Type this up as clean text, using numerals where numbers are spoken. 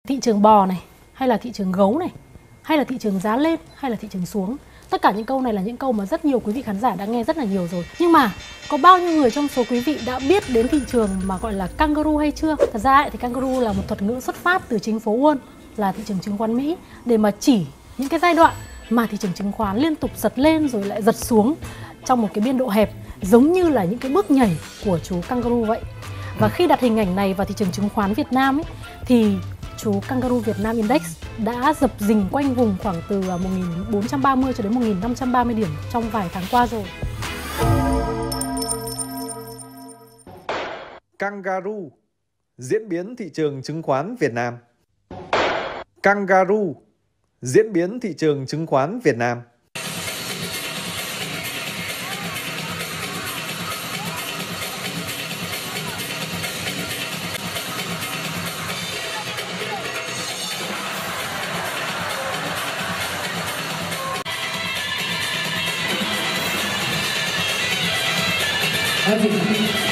thị trường bò này, hay là thị trường gấu này, hay là thị trường giá lên, hay là thị trường xuống. Tất cả những câu này là những câu mà rất nhiều quý vị khán giả đã nghe rất là nhiều rồi. Nhưng mà có bao nhiêu người trong số quý vị đã biết đến thị trường mà gọi là kangaroo hay chưa? Thật ra thì kangaroo là một thuật ngữ xuất phát từ chính phố Wall, là thị trường chứng khoán Mỹ, để mà chỉ những cái giai đoạn mà thị trường chứng khoán liên tục giật lên rồi lại giật xuống trong một cái biên độ hẹp, giống như là những cái bước nhảy của chú kangaroo vậy. Và khi đặt hình ảnh này vào thị trường chứng khoán Việt Nam ấy, thì chú kangaroo Việt Nam Index đã dập dình quanh vùng khoảng từ 1430 cho đến 1530 điểm trong vài tháng qua rồi. Kangaroo, diễn biến thị trường chứng khoán Việt Nam. Kangaroo, diễn biến thị trường chứng khoán Việt Nam. Thank you.